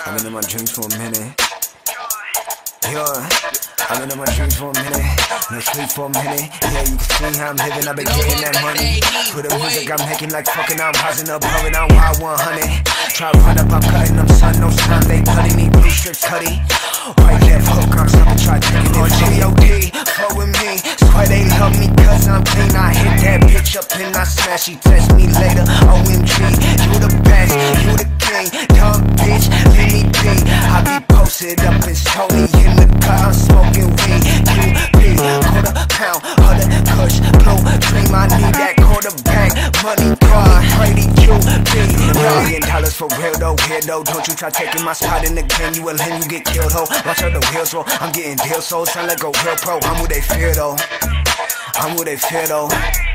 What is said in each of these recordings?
I've been in my dreams for a minute. Yeah, I've been in my dreams for a minute. No sleep for a minute. Yeah, you can see how I'm living. I've been getting that money. For the music I'm making like fucking, I'm rising up, hovering, I'm wild 100. Try to run up, I'm cutting them, son, no time. They cutting me, blue strips cutty. Right left hook, I'm stuck and try taking it on G.O.D. Flow with me, swear they love me cause I'm clean. I hit that bitch up and I smash. She test me later, OMG. You the best, you the king. Dumb bitch, let me be. I be posted up in Stoney in the car, I'm smoking weed. QP, quarter pound, of that kush, blue dream. I need that quarterback, money car, Brady QP. $1 million for real though, weirdo. Don't you try taking my spot in the game, you will end, you get killed, ho. Watch out the wheels roll, I'm getting deals, so sound like a real pro. I'm who they fear though, I'm who they fear though.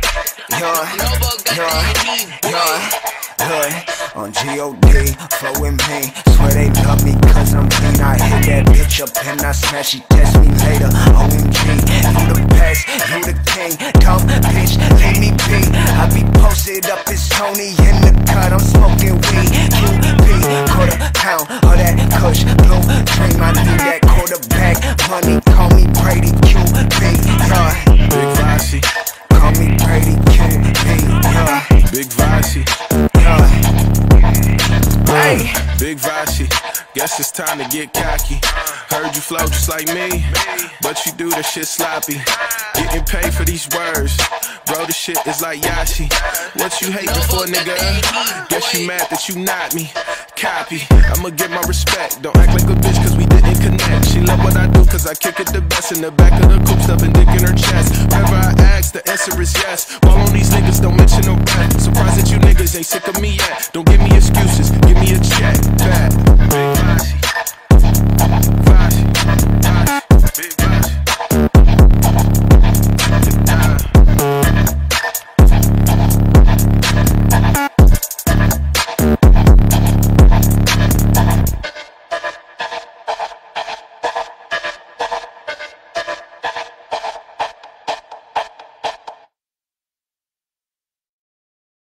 On G.O.D. flow with me. Swear they love me cause I'm clean. I hit that bitch up and I smash. She test me later, OMG. You the best, you the king. Dumb bitch, let me be. I be posted up in Stoney in the cut, I'm smoking weed. QP, quarter pound of that kush, blue dream. I need that quarterback, money, call me Brady QP. Big Vashi, call me Brady QP. Big Vashi. Hey. Big Vashi, guess it's time to get cocky. Heard you flow just like me, but you do the shit sloppy. Getting paid for these words, bro, this shit is like Yashi. What you hating for, nigga? Guess you mad that you not me. Copy, I'ma get my respect. Don't act like a bitch cause we didn't connect. She love what I do cause I kick it the best. In the back of the coupe, stuffing dick in her chest. Whenever I ask, the answer is yes. While on these niggas, don't mention no rap. Surprised that you niggas ain't sick of me yet. Don't give me excuses.